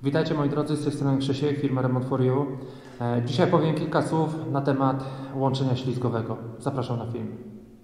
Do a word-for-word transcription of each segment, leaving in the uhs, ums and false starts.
Witajcie moi drodzy, z tej strony Krzysiek, firma Remont for You. Dzisiaj powiem kilka słów na temat łączenia ślizgowego. Zapraszam na film.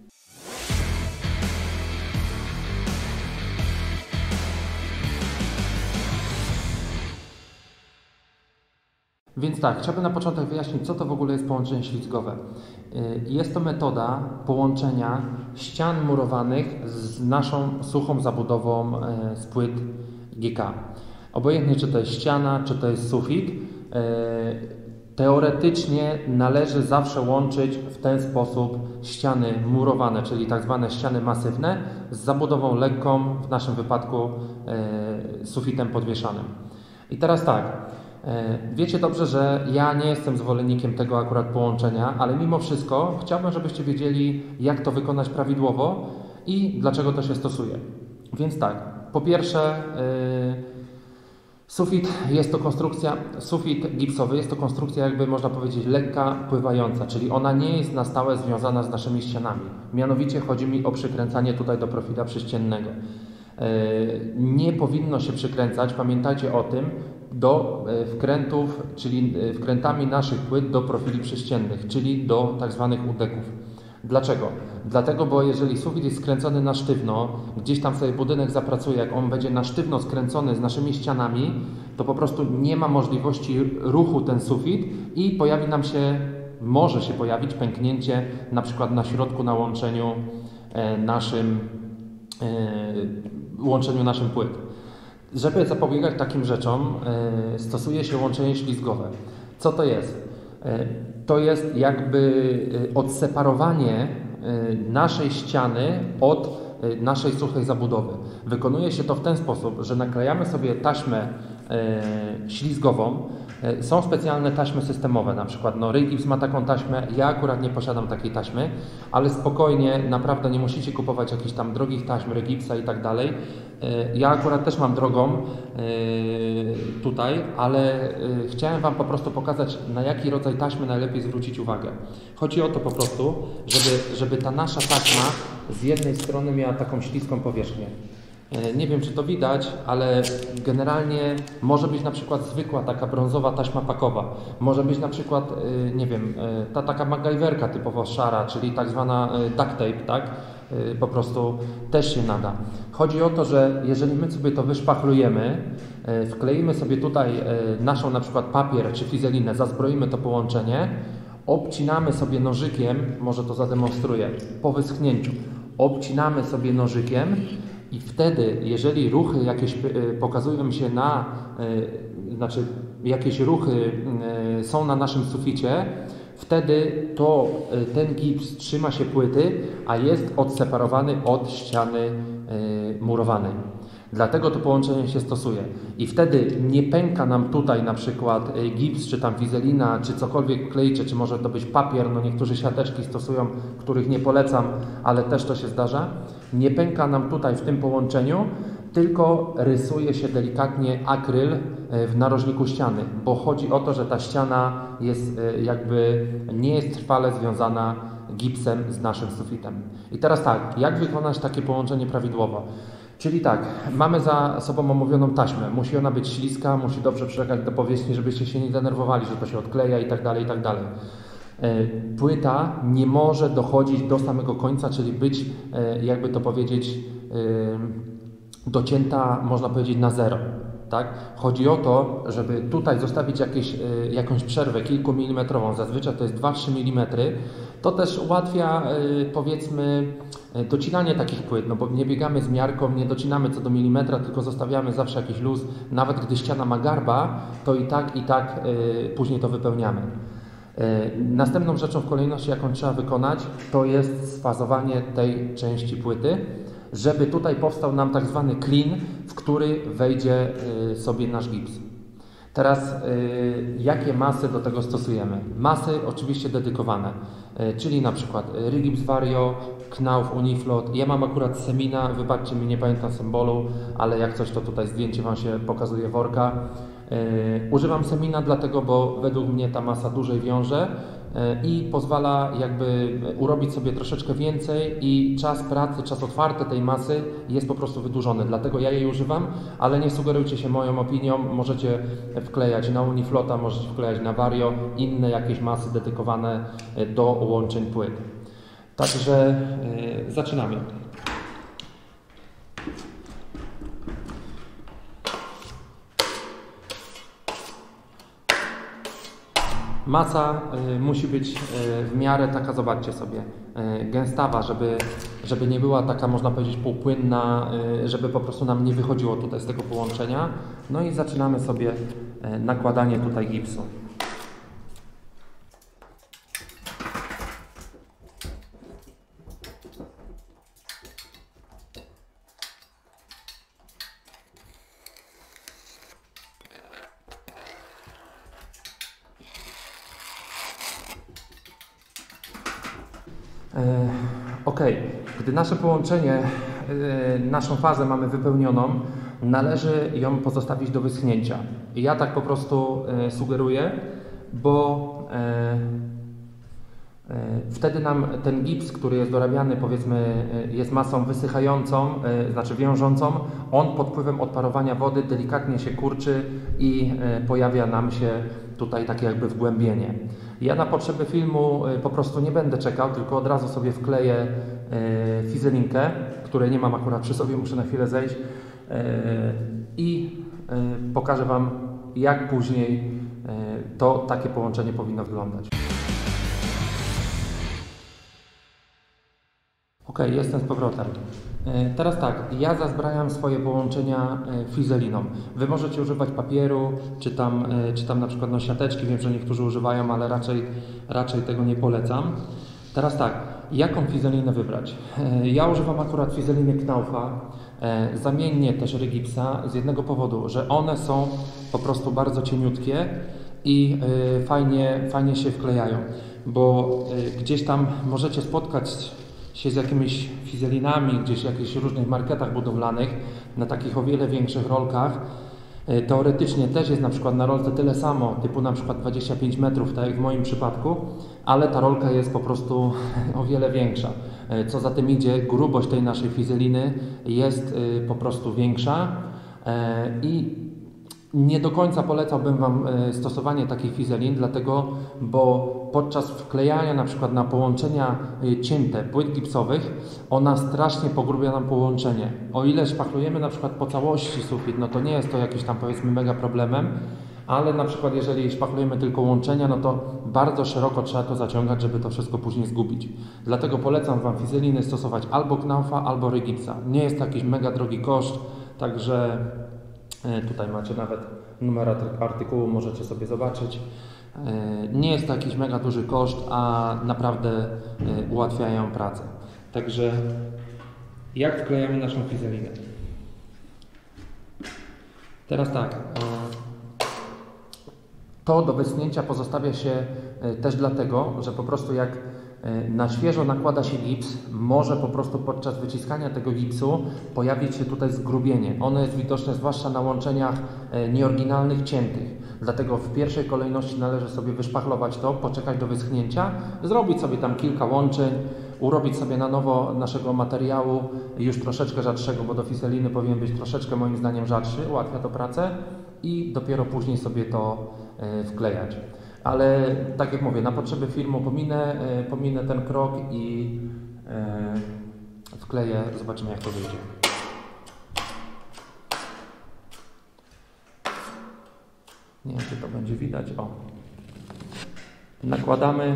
Więc tak, chciałbym na początek wyjaśnić, co to w ogóle jest połączenie ślizgowe. Jest to metoda połączenia ścian murowanych z naszą suchą zabudową z płyt G K. Obojętnie, czy to jest ściana, czy to jest sufit, teoretycznie należy zawsze łączyć w ten sposób ściany murowane, czyli tak zwane ściany masywne, z zabudową lekką, w naszym wypadku sufitem podwieszanym. I teraz tak, wiecie dobrze, że ja nie jestem zwolennikiem tego akurat połączenia, ale mimo wszystko chciałbym, żebyście wiedzieli, jak to wykonać prawidłowo i dlaczego to się stosuje. Więc tak, po pierwsze, yy, sufit jest to konstrukcja, sufit gipsowy jest to konstrukcja, jakby można powiedzieć, lekka, pływająca, czyli ona nie jest na stałe związana z naszymi ścianami. Mianowicie chodzi mi o przykręcanie tutaj do profila przyściennego. Nie powinno się przykręcać, pamiętajcie o tym, do wkrętów, czyli wkrętami naszych płyt do profili przyściennych, czyli do tak zwanych udeków. Dlaczego? Dlatego, bo jeżeli sufit jest skręcony na sztywno, gdzieś tam sobie budynek zapracuje, jak on będzie na sztywno skręcony z naszymi ścianami, to po prostu nie ma możliwości ruchu ten sufit i pojawi nam się, może się pojawić pęknięcie na przykład na środku, na łączeniu e, naszym e, łączeniu naszym płyt. Żeby zapobiegać takim rzeczom, e, stosuje się łączenie ślizgowe. Co to jest? E, to jest jakby odseparowanie naszej ściany od naszej suchej zabudowy. Wykonuje się to w ten sposób, że naklejamy sobie taśmę ślizgową. Są specjalne taśmy systemowe, na przykład no, Rygips ma taką taśmę, ja akurat nie posiadam takiej taśmy, ale spokojnie, naprawdę nie musicie kupować jakichś tam drogich taśm, Rigipsa i tak dalej. Ja akurat też mam drogą tutaj, ale chciałem Wam po prostu pokazać, na jaki rodzaj taśmy najlepiej zwrócić uwagę. Chodzi o to po prostu, żeby, żeby ta nasza taśma z jednej strony miała taką śliską powierzchnię. Nie wiem, czy to widać, ale generalnie może być na przykład zwykła taka brązowa taśma pakowa. Może być na przykład, nie wiem, ta taka MacGyverka typowo szara, czyli tak zwana duct tape, tak? Po prostu też się nada. Chodzi o to, że jeżeli my sobie to wyszpachlujemy, wkleimy sobie tutaj naszą na przykład papier czy fizelinę, zazbroimy to połączenie, obcinamy sobie nożykiem, może to zademonstruję, po wyschnięciu, obcinamy sobie nożykiem. I wtedy, jeżeli ruchy jakieś pokazują się na, znaczy jakieś ruchy są na naszym suficie, wtedy to ten gips trzyma się płyty, a jest odseparowany od ściany murowanej. Dlatego to połączenie się stosuje. I wtedy nie pęka nam tutaj na przykład gips, czy tam wizelina, czy cokolwiek klejcie, czy może to być papier, no niektórzy siateczki stosują, których nie polecam, ale też to się zdarza. Nie pęka nam tutaj w tym połączeniu, tylko rysuje się delikatnie akryl w narożniku ściany, bo chodzi o to, że ta ściana jest jakby nie jest trwale związana gipsem z naszym sufitem. I teraz tak, jak wykonać takie połączenie prawidłowo? Czyli tak, mamy za sobą omówioną taśmę, musi ona być śliska, musi dobrze przylegać do powierzchni, żebyście się nie denerwowali, że to się odkleja i tak dalej, i tak dalej. Płyta nie może dochodzić do samego końca, czyli być, jakby to powiedzieć, docięta, można powiedzieć, na zero. Tak? Chodzi o to, żeby tutaj zostawić jakieś, jakąś przerwę kilkumilimetrową, zazwyczaj to jest dwa trzy milimetry. To też ułatwia, powiedzmy, docinanie takich płyt, no bo nie biegamy z miarką, nie docinamy co do milimetra, tylko zostawiamy zawsze jakiś luz. Nawet gdy ściana ma garba, to i tak, i tak później to wypełniamy. Następną rzeczą w kolejności, jaką trzeba wykonać, to jest sfazowanie tej części płyty, żeby tutaj powstał nam tak zwany klin, w który wejdzie sobie nasz gips. Teraz jakie masy do tego stosujemy? Masy oczywiście dedykowane, czyli na przykład Rygips Vario, Knauf Uniflot. Ja mam akurat Semina, wybaczcie mi, nie pamiętam symbolu, ale jak coś to tutaj zdjęcie Wam się pokazuje worka. Używam Semina dlatego, bo według mnie ta masa dłużej wiąże i pozwala jakby urobić sobie troszeczkę więcej i czas pracy, czas otwarty tej masy jest po prostu wydłużony. Dlatego ja jej używam, ale nie sugerujcie się moją opinią. Możecie wklejać na Uniflota, możecie wklejać na Vario, inne jakieś masy dedykowane do łączeń płyt. Także yy, zaczynamy. Masa y, musi być y, w miarę taka, zobaczcie sobie, y, gęstawa, żeby, żeby nie była taka, można powiedzieć, półpłynna, y, żeby po prostu nam nie wychodziło tutaj z tego połączenia. No i zaczynamy sobie y, nakładanie tutaj gipsu. Ok, gdy nasze połączenie, naszą fazę mamy wypełnioną, należy ją pozostawić do wyschnięcia. I ja tak po prostu sugeruję, bo wtedy nam ten gips, który jest dorabiany, powiedzmy, jest masą wysychającą, znaczy wiążącą, on pod wpływem odparowania wody delikatnie się kurczy i pojawia nam się tutaj takie jakby wgłębienie. Ja na potrzeby filmu po prostu nie będę czekał, tylko od razu sobie wkleję fizelinkę, której nie mam akurat przy sobie, muszę na chwilę zejść i pokażę Wam, jak później to takie połączenie powinno wyglądać. Ok, jestem z powrotem. Teraz tak, ja zazbrajam swoje połączenia fizeliną. Wy możecie używać papieru, czy tam, czy tam na przykład no, siateczki, wiem, że niektórzy używają, ale raczej, raczej tego nie polecam. Teraz tak, jaką fizelinę wybrać? Ja używam akurat fizeliny Knaufa, zamiennie też Regipsa, z jednego powodu, że one są po prostu bardzo cieniutkie i fajnie, fajnie się wklejają, bo gdzieś tam możecie spotkać się z jakimiś fizelinami, gdzieś w jakichś różnych marketach budowlanych, na takich o wiele większych rolkach. Teoretycznie też jest na przykład na rolce tyle samo, typu na przykład dwadzieścia pięć metrów, tak jak w moim przypadku, ale ta rolka jest po prostu o wiele większa. Co za tym idzie, grubość tej naszej fizeliny jest po prostu większa i nie do końca polecałbym Wam stosowanie takich fizelin, dlatego, bo podczas wklejania na przykład na połączenia cięte płyt gipsowych, ona strasznie pogrubia nam połączenie. O ile szpachlujemy na przykład po całości sufit, no to nie jest to jakiś tam, powiedzmy, mega problemem, ale na przykład jeżeli szpachlujemy tylko łączenia, no to bardzo szeroko trzeba to zaciągać, żeby to wszystko później zgubić. Dlatego polecam Wam fizeliny stosować albo Knaufa, albo Regipsa. Nie jest to jakiś mega drogi koszt, także tutaj macie nawet numer artykułu, możecie sobie zobaczyć. Nie jest to jakiś mega duży koszt, a naprawdę ułatwiają pracę. Także jak wklejamy naszą fizelinę? Teraz tak, to do wyschnięcia pozostawia się też dlatego, że po prostu jak na świeżo nakłada się gips, może po prostu podczas wyciskania tego gipsu pojawić się tutaj zgrubienie. Ono jest widoczne zwłaszcza na łączeniach nieoryginalnych, ciętych. Dlatego w pierwszej kolejności należy sobie wyszpachlować to, poczekać do wyschnięcia, zrobić sobie tam kilka łączeń, urobić sobie na nowo naszego materiału, już troszeczkę rzadszego, bo do fizeliny powinien być troszeczkę moim zdaniem rzadszy, ułatwia to pracę i dopiero później sobie to wklejać. Ale tak jak mówię, na potrzeby filmu pominę, pominę ten krok i wkleję, zobaczymy jak to wyjdzie. Nie wiem, czy to będzie widać. O. Nakładamy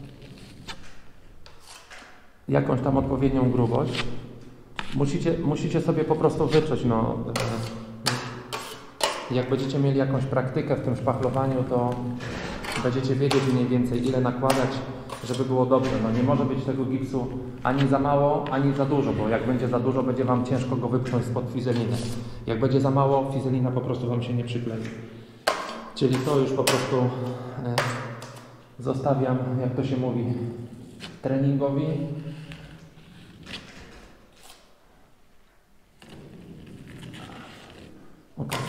jakąś tam odpowiednią grubość. Musicie, musicie sobie po prostu wyczuć, no, jak będziecie mieli jakąś praktykę w tym szpachlowaniu, to będziecie wiedzieć mniej więcej, ile nakładać, żeby było dobrze. No nie może być tego gipsu ani za mało, ani za dużo, bo jak będzie za dużo, będzie Wam ciężko go wypchnąć spod fizeliny. Jak będzie za mało, fizelina po prostu Wam się nie przyklei. Czyli to już po prostu e, zostawiam, jak to się mówi, treningowi. Okay.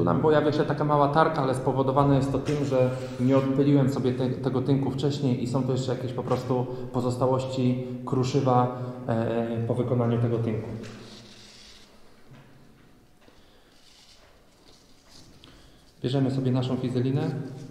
nam pojawia się taka mała tarka, ale spowodowane jest to tym, że nie odpyliłem sobie te, tego tynku wcześniej i są tu jeszcze jakieś po prostu pozostałości kruszywa e, po wykonaniu tego tynku. Bierzemy sobie naszą fizelinę.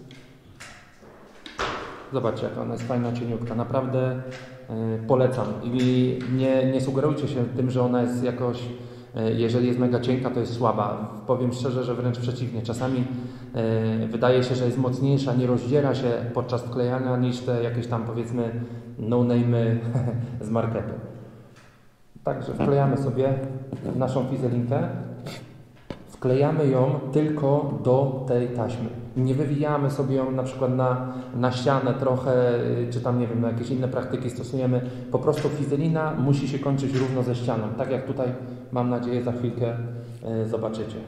Zobaczcie, jaka ona jest fajna, cieniutka. Naprawdę y, polecam. I nie, nie sugerujcie się tym, że ona jest jakoś, y, jeżeli jest mega cienka, to jest słaba. Powiem szczerze, że wręcz przeciwnie. Czasami y, wydaje się, że jest mocniejsza, nie rozdziera się podczas wklejania niż te jakieś tam, powiedzmy, no-name'y z marketu. Także wklejamy sobie naszą fizelinkę. Wklejamy ją tylko do tej taśmy. Nie wywijamy sobie ją na przykład na, na ścianę trochę, czy tam, nie wiem, na jakieś inne praktyki stosujemy. Po prostu fizelina musi się kończyć równo ze ścianą. Tak jak tutaj, mam nadzieję, za chwilkę y, zobaczycie.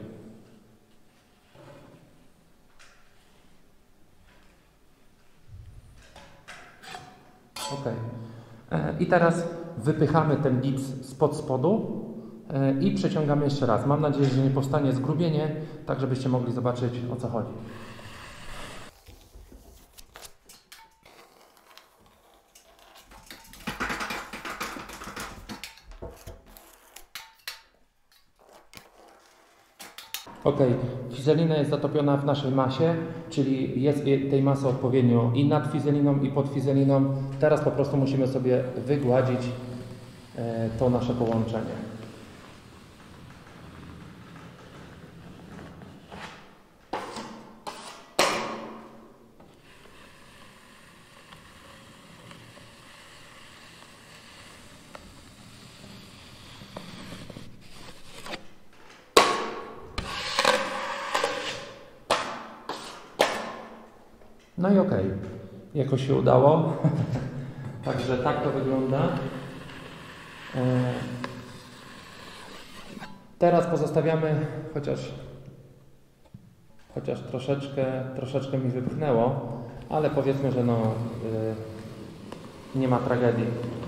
Ok. I teraz wypychamy ten gips spod spodu i przeciągamy jeszcze raz. Mam nadzieję, że nie powstanie zgrubienie, tak żebyście mogli zobaczyć, o co chodzi. Ok, fizelina jest zatopiona w naszej masie, czyli jest tej masy odpowiednio i nad fizeliną, i pod fizeliną. Teraz po prostu musimy sobie wygładzić to nasze połączenie. No i ok, jakoś się udało. Także tak to wygląda. Teraz pozostawiamy, chociaż, chociaż troszeczkę, troszeczkę mi wypchnęło, ale powiedzmy, że no, nie ma tragedii.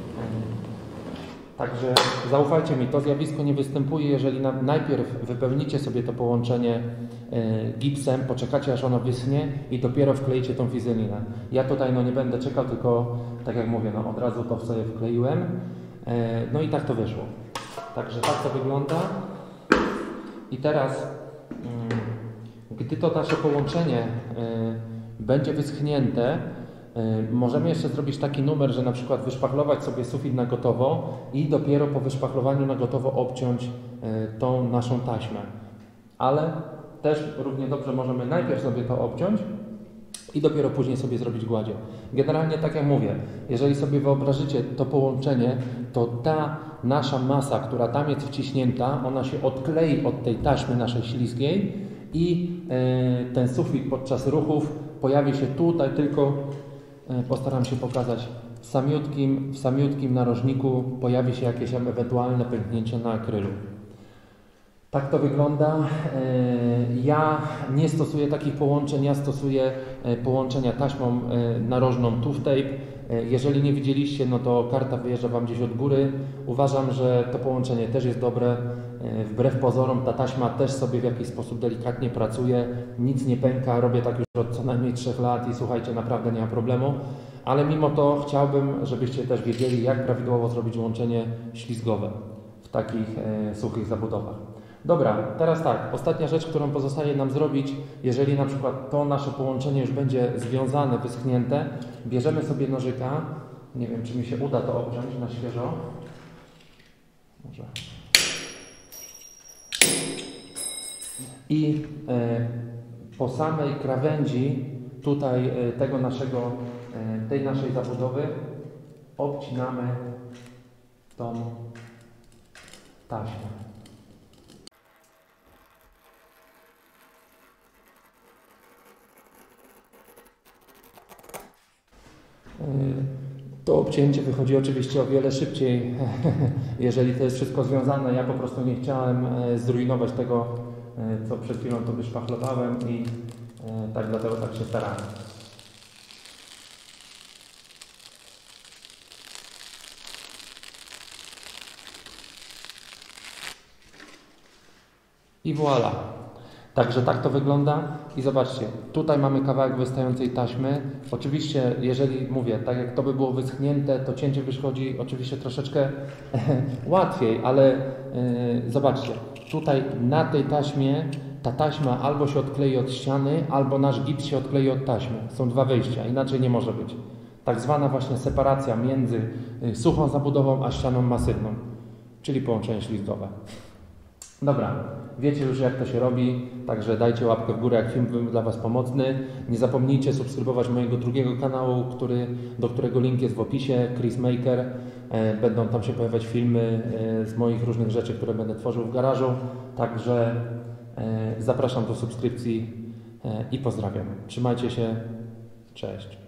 Także zaufajcie mi, to zjawisko nie występuje, jeżeli na, najpierw wypełnicie sobie to połączenie y, gipsem, poczekacie aż ono wyschnie i dopiero wkleicie tą fizelinę. Ja tutaj no, nie będę czekał, tylko tak jak mówię, no, od razu to sobie wkleiłem. Y, no i tak to wyszło. Także tak to wygląda. I teraz, y, gdy to nasze połączenie y, będzie wyschnięte, możemy jeszcze zrobić taki numer, że na przykład wyszpachlować sobie sufit na gotowo i dopiero po wyszpachlowaniu na gotowo obciąć tą naszą taśmę. Ale też równie dobrze możemy najpierw sobie to obciąć i dopiero później sobie zrobić gładzie. Generalnie tak jak mówię, jeżeli sobie wyobrażycie to połączenie, to ta nasza masa, która tam jest wciśnięta, ona się odklei od tej taśmy naszej śliskiej i ten sufit podczas ruchów pojawi się tutaj tylko. Postaram się pokazać, w samiutkim, w samiutkim narożniku pojawi się jakieś ewentualne pęknięcie na akrylu. Tak to wygląda. Ja nie stosuję takich połączeń, ja stosuję połączenia taśmą narożną Tuff Tape. Jeżeli nie widzieliście, no to karta wyjeżdża Wam gdzieś od góry. Uważam, że to połączenie też jest dobre. Wbrew pozorom ta taśma też sobie w jakiś sposób delikatnie pracuje. Nic nie pęka, robię tak już od co najmniej trzech lat i słuchajcie, naprawdę nie ma problemu. Ale mimo to chciałbym, żebyście też wiedzieli, jak prawidłowo zrobić łączenie ślizgowe w takich e, suchych zabudowach. Dobra, teraz tak, ostatnia rzecz, którą pozostaje nam zrobić, jeżeli na przykład to nasze połączenie już będzie związane, wyschnięte, bierzemy sobie nożyka, nie wiem, czy mi się uda to obciąć na świeżo, może. I e, po samej krawędzi tutaj e, tego naszego, e, tej naszej zabudowy obcinamy tą taśmę. To obcięcie wychodzi oczywiście o wiele szybciej, jeżeli to jest wszystko związane. Ja po prostu nie chciałem zrujnować tego, co przed chwilą to wyszpachlowałem i tak dlatego tak się starałem. I voilà. Także tak to wygląda i zobaczcie, tutaj mamy kawałek wystającej taśmy. Oczywiście, jeżeli mówię, tak jak to by było wyschnięte, to cięcie wychodzi oczywiście troszeczkę łatwiej, ale yy, zobaczcie, tutaj na tej taśmie ta taśma albo się odklei od ściany, albo nasz gips się odklei od taśmy. Są dwa wyjścia, inaczej nie może być. Tak zwana właśnie separacja między suchą zabudową a ścianą masywną, czyli połączenie ślizgowe. Dobra, wiecie już jak to się robi, także dajcie łapkę w górę, jak film był dla Was pomocny. Nie zapomnijcie subskrybować mojego drugiego kanału, który, do którego link jest w opisie, Chris Maker. Będą tam się pojawiać filmy z moich różnych rzeczy, które będę tworzył w garażu. Także zapraszam do subskrypcji i pozdrawiam. Trzymajcie się, cześć.